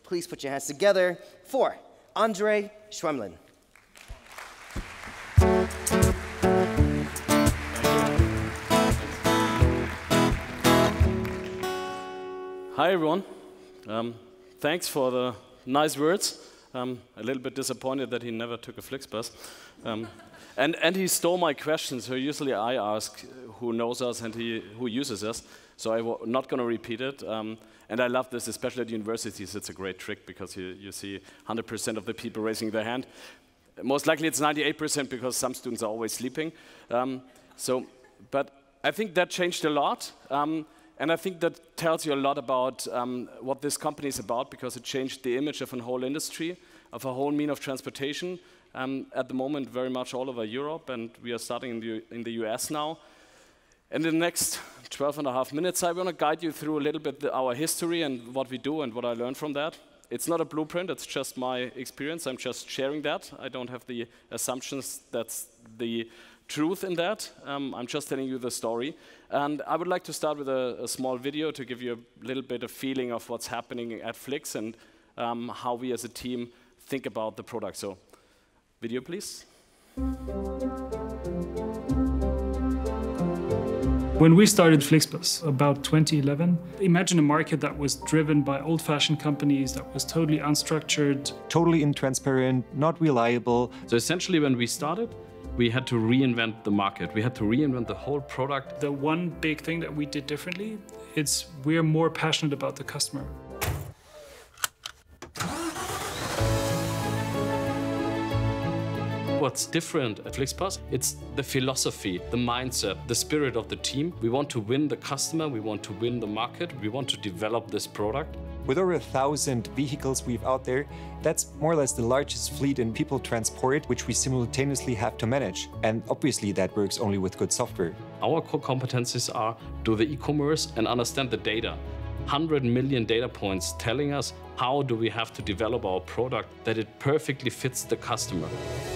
Please put your hands together for Andre Schwemlen. Hi, everyone. Thanks for the nice words. A little bit disappointed that he never took a Flixbus. And he stole my question, so usually I ask who knows us and who uses us, so I'm not going to repeat it. And I love this, especially at universities. It's a great trick because you see 100% of the people raising their hand. Most likely it's 98% because some students are always sleeping. But I think that changed a lot. And I think that tells you a lot about what this company is about, because it changed the image of a whole industry, of a whole mean of transportation. At the moment, very much all over Europe, and we are starting in the US now. And in the next 12.5 minutes, I want to guide you through a little bit our history and what we do and what I learned from that. It's not a blueprint, it's just my experience. I'm just sharing that. I don't have the assumptions that's the truth in that. I'm just telling you the story. And I would like to start with a small video to give you a little bit of feeling of what's happening at Flix and how we as a team think about the product. So, video please. When we started Flixbus about 2011, imagine a market that was driven by old-fashioned companies, that was totally unstructured, totally intransparent, not reliable. So essentially when we started, we had to reinvent the market. We had to reinvent the whole product. The one big thing that we did differently, it's we're more passionate about the customer. What's different at Flixbus, it's the philosophy, the mindset, the spirit of the team. We want to win the customer, we want to win the market, we want to develop this product. With over 1,000 vehicles we've out there, that's more or less the largest fleet in people transport, which we simultaneously have to manage. And obviously that works only with good software. Our core competencies are do the e-commerce and understand the data. 100 million data points telling us how do we have to develop our product that it perfectly fits the customer.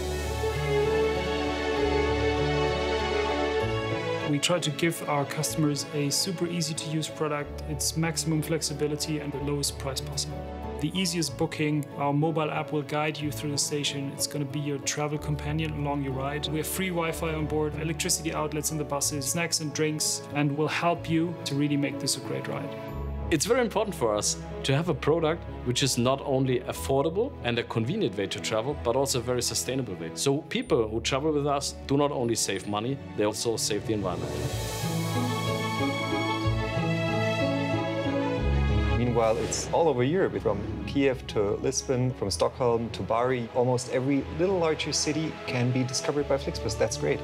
We try to give our customers a super easy to use product, its maximum flexibility and the lowest price possible. The easiest booking, our mobile app will guide you through the station. It's going to be your travel companion along your ride. We have free Wi-Fi on board, electricity outlets in the buses, snacks and drinks, and will help you to really make this a great ride. It's very important for us to have a product which is not only affordable and a convenient way to travel, but also a very sustainable way. So people who travel with us do not only save money, they also save the environment. Meanwhile, it's all over Europe, from Kiev to Lisbon, from Stockholm to Bari. Almost every little larger city can be discovered by Flixbus. That's great.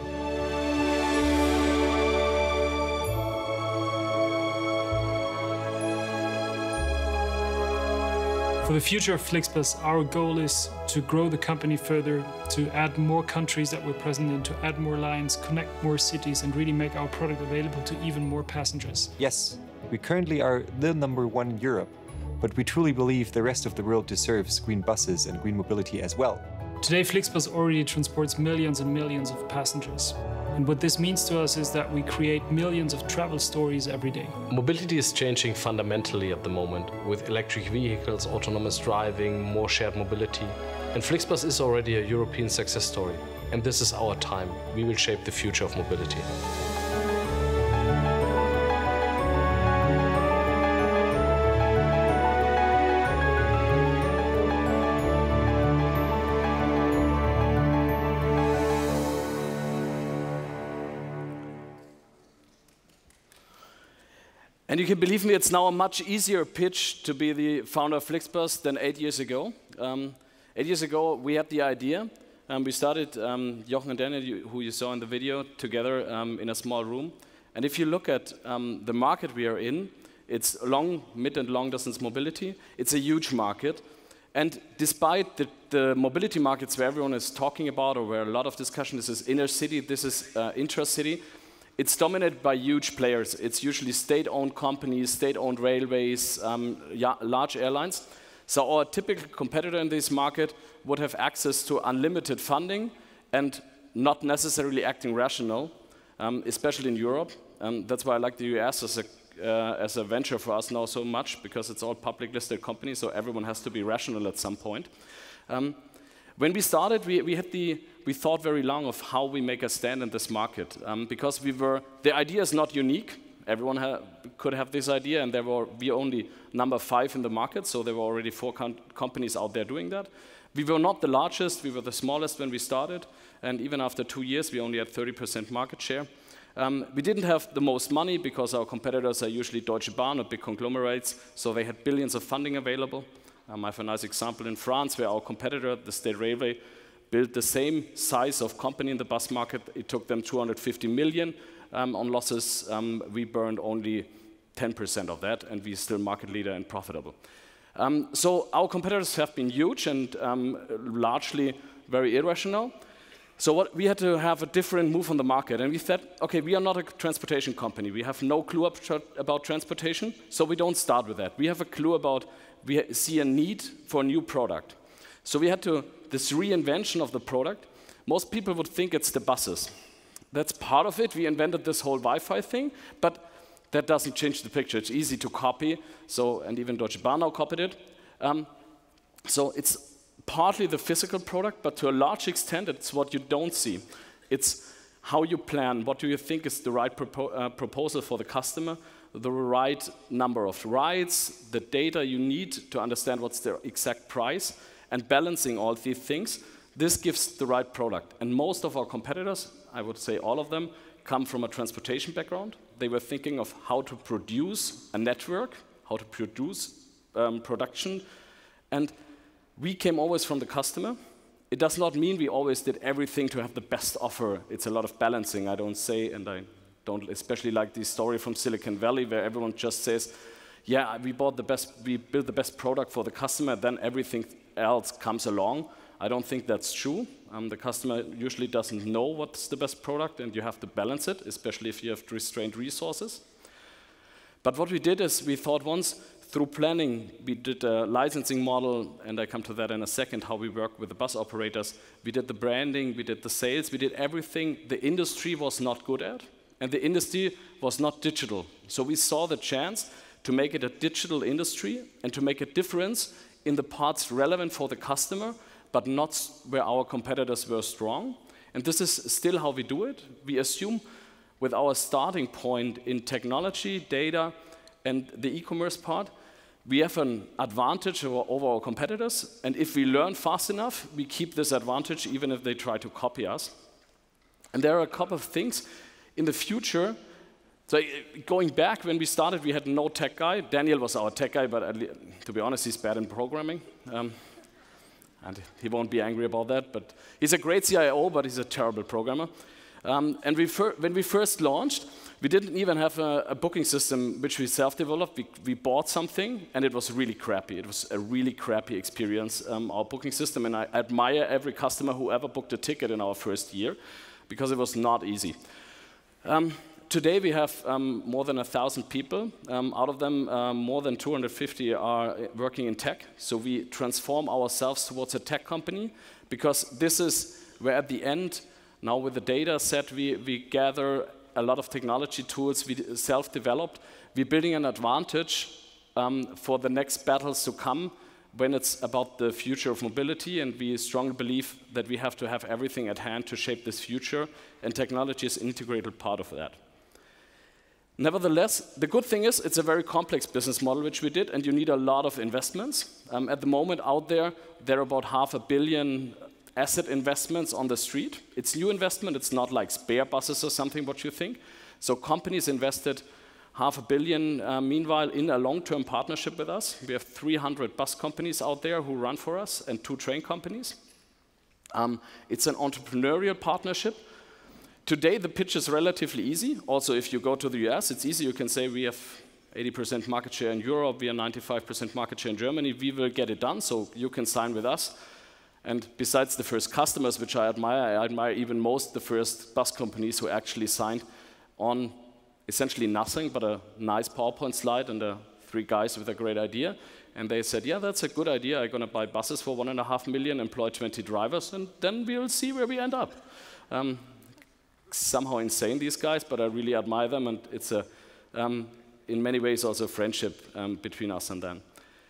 For the future of Flixbus, our goal is to grow the company further, to add more countries that we're present in, to add more lines, connect more cities, and really make our product available to even more passengers. Yes, we currently are the #1 in Europe, but we truly believe the rest of the world deserves green buses and green mobility as well. Today, Flixbus already transports millions and millions of passengers. And what this means to us is that we create millions of travel stories every day. Mobility is changing fundamentally at the moment, with electric vehicles, autonomous driving, more shared mobility. And Flixbus is already a European success story. And this is our time. We will shape the future of mobility. And you can believe me, it's now a much easier pitch to be the founder of Flixbus than 8 years ago. 8 years ago, we had the idea. We started, Jochen and Daniel, who you saw in the video, together in a small room. And if you look at the market we are in, it's mid and long distance mobility. It's a huge market. And despite the mobility markets where everyone is talking about, or where a lot of discussion, this is inner city, this is intra-city, it's dominated by huge players. It's usually state-owned companies, state-owned railways, large airlines. So our typical competitor in this market would have access to unlimited funding and not necessarily acting rational, especially in Europe. That's why I like the US as as a venture for us now so much because it's all public listed companies, so everyone has to be rational at some point. When we started, we thought very long of how we make a stand in this market because the idea is not unique. Everyone could have this idea, and we only number 5 in the market, so there were already 4 companies out there doing that. We were not the largest, we were the smallest when we started, and even after 2 years, we only had 30% market share. We didn't have the most money because our competitors are usually Deutsche Bahn or big conglomerates, so they had billions of funding available. I have a nice example in France where our competitor, the State Railway, built the same size of company in the bus market. It took them 250 million on losses. We burned only 10% of that, and we're still market leader and profitable. So our competitors have been huge and largely very irrational. So we had to have a different move on the market, and we said, okay, we are not a transportation company. We have no clue about transportation, so we don't start with that. We have a clue we see a need for a new product. So we had this reinvention of the product. Most people would think it's the buses. That's part of it. We invented this whole Wi-Fi thing, but that doesn't change the picture. It's easy to copy, and even Deutsche Bahn now copied it. So it's partly the physical product, but to a large extent, it's what you don't see. It's how you plan. What do you think is the right proposal for the customer, the right number of rides, the data you need to understand what's the exact price, and balancing all these things. This gives the right product. And most of our competitors, I would say all of them, come from a transportation background. They were thinking of how to produce a network, how to produce production. And we came always from the customer. It does not mean we always did everything to have the best offer. It's a lot of balancing, I don't say, and I don't especially like this story from Silicon Valley where everyone just says, yeah, we built the best product for the customer, then everything else comes along. I don't think that's true. The customer usually doesn't know what's the best product, and you have to balance it, especially if you have restrained resources. But what we did is we thought once, through planning, we did a licensing model, and I come to that in a second, how we work with the bus operators. We did the branding, we did the sales, we did everything the industry was not good at, and the industry was not digital. So we saw the chance to make it a digital industry and to make a difference in the parts relevant for the customer, but not where our competitors were strong. And this is still how we do it. We assume with our starting point in technology, data, and the e-commerce part, we have an advantage over our competitors. And if we learn fast enough, we keep this advantage even if they try to copy us. And there are a couple of things in the future. So going back, when we started, we had no tech guy. Daniel was our tech guy, but to be honest, he's bad in programming. And he won't be angry about that, but he's a great CIO, but he's a terrible programmer. And when we first launched, we didn't even have a booking system which we self-developed. We bought something, and it was really crappy. It was a really crappy experience, our booking system, and I admire every customer who ever booked a ticket in our first year, because it was not easy. Today we have more than 1,000 people. Out of them, more than 250 are working in tech. So we transform ourselves towards a tech company, because this is where at the end, now with the data set, we gather a lot of technology tools we self-developed. We're building an advantage for the next battles to come when it's about the future of mobility, and we strongly believe that we have to have everything at hand to shape this future, and technology is an integrated part of that. Nevertheless, the good thing is it's a very complex business model which we did, and you need a lot of investments. At the moment out there are about $500 million asset investments on the street. It's new investment, it's not like spare buses or something what you think. So companies invested $500 million, meanwhile, in a long-term partnership with us. We have 300 bus companies out there who run for us and 2 train companies. It's an entrepreneurial partnership. Today, the pitch is relatively easy. Also, if you go to the US, it's easy. You can say we have 80% market share in Europe, we are 95% market share in Germany. We will get it done, so you can sign with us. And besides the first customers, which I admire even most the first bus companies who actually signed on essentially nothing but a nice PowerPoint slide and 3 guys with a great idea. And they said, yeah, that's a good idea. I'm going to buy buses for $1.5 million, employ 20 drivers, and then we'll see where we end up. Somehow insane, these guys, but I really admire them. And it's in many ways also a friendship between us and them.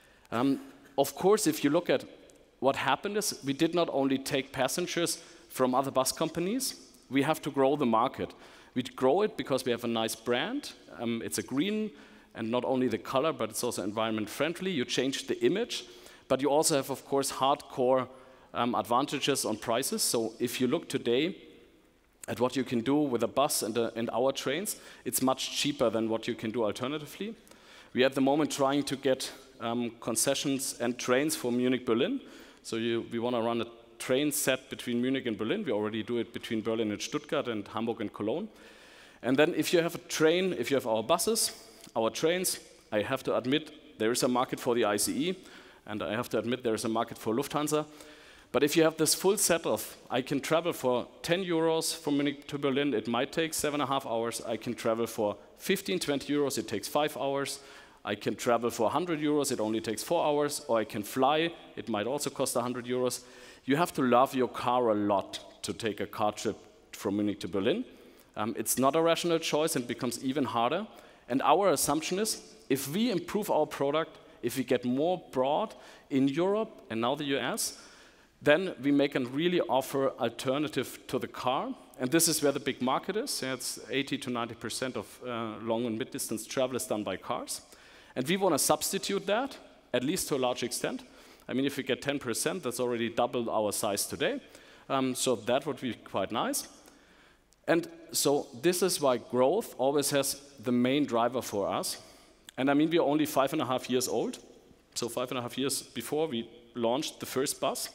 Of course, if you look at what happened is we did not only take passengers from other bus companies, we have to grow the market. We grow it because we have a nice brand. It's a green, and not only the color, but it's also environment friendly. You change the image, but you also have, of course, hardcore advantages on prices. So if you look today at what you can do with a bus and our trains, it's much cheaper than what you can do alternatively. We are at the moment trying to get concessions and trains for Munich-Berlin. So we want to run a train set between Munich and Berlin. We already do it between Berlin and Stuttgart and Hamburg and Cologne. And then if you have a train, if you have our buses, our trains, I have to admit there is a market for the ICE, and I have to admit there is a market for Lufthansa. But if you have this full set of, I can travel for 10 euros from Munich to Berlin, it might take 7.5 hours. I can travel for 15, 20 euros, it takes 5 hours. I can travel for 100 euros, it only takes 4 hours. Or I can fly, it might also cost 100 euros. You have to love your car a lot to take a car trip from Munich to Berlin. It's not a rational choice and becomes even harder. And our assumption is, if we improve our product, if we get more broad in Europe and now the US, then we make a really offer alternative to the car. And this is where the big market is. It's 80 to 90% of long and mid-distance travel is done by cars. And we want to substitute that, at least to a large extent. I mean, if we get 10%, that's already double our size today. So that would be quite nice. And so this is why growth always has the main driver for us. And I mean, we're only 5.5 years old. So 5.5 years before we launched the first bus,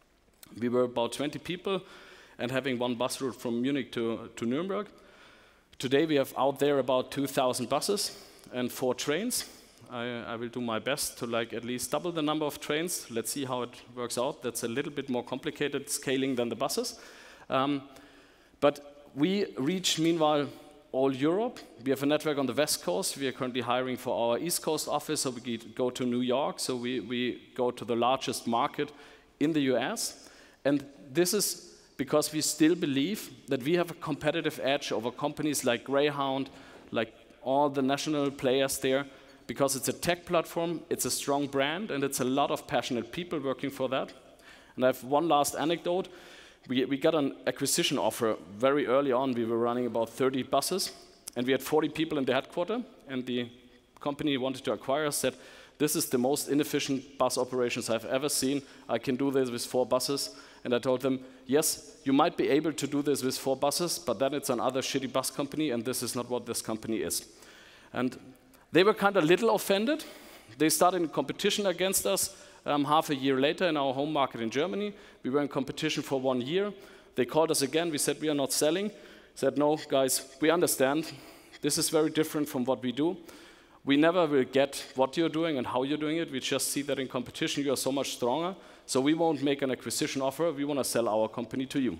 we were about 20 people and having one bus route from Munich to Nuremberg. Today we have out there about 2,000 buses and 4 trains. I will do my best to at least double the number of trains. Let's see how it works out. That's a little bit more complicated scaling than the buses. But we reach, meanwhile, all Europe. We have a network on the West Coast. We are currently hiring for our East Coast office, so we go to New York. So we go to the largest market in the US. And this is because we still believe that we have a competitive edge over companies like Greyhound, like all the national players there, because it's a tech platform, it's a strong brand, and it's a lot of passionate people working for that. And I have one last anecdote. We got an acquisition offer very early on. We were running about 30 buses, and we had 40 people in the headquarters, and the company wanted to acquire us, said, this is the most inefficient bus operations I've ever seen. I can do this with 4 buses. And I told them, yes, you might be able to do this with 4 buses, but then it's another shitty bus company, and this is not what this company is. And they were kind of a little offended. They started in competition against us half a year later in our home market in Germany. We were in competition for 1 year. They called us again. We said, we are not selling. Said, no, guys, we understand. This is very different from what we do. We never will get what you're doing and how you're doing it. We just see that in competition you are so much stronger. So we won't make an acquisition offer. We want to sell our company to you.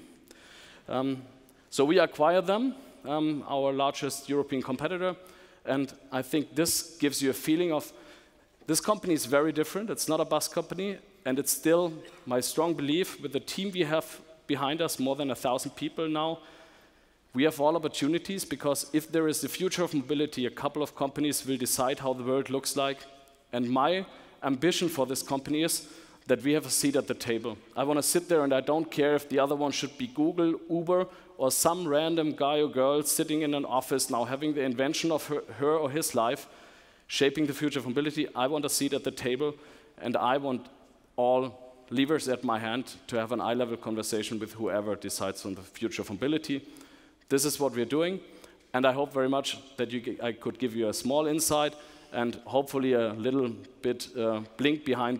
So we acquired them, our largest European competitor. And I think this gives you a feeling of this company is very different. It's not a bus company. And it's still my strong belief with the team we have behind us, more than 1,000 people now. We have all opportunities because if there is the future of mobility, a couple of companies will decide how the world looks like. And my ambition for this company is that we have a seat at the table. I want to sit there and I don't care if the other one should be Google, Uber, or some random guy or girl sitting in an office now having the invention of her or his life, shaping the future of mobility. I want a seat at the table and I want all levers at my hand to have an eye-level conversation with whoever decides on the future of mobility. This is what we're doing, and I hope very much that I could give you a small insight and hopefully a little bit blink behind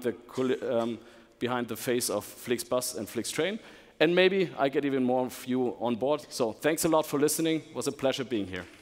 the face of FlixBus and FlixTrain, and maybe I get even more of you on board. So thanks a lot for listening. It was a pleasure being here.